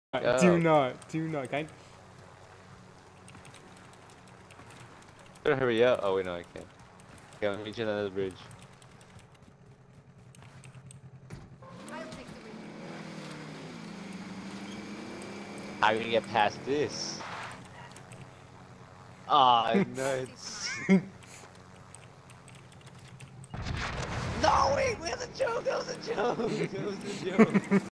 Do not, okay? Better hurry up. Oh wait, no, I can't. Okay, I'm reaching another bridge. How are you gonna get past this? Ah, nuts. No, wait, where's the joke? That was a joke. That was a joke.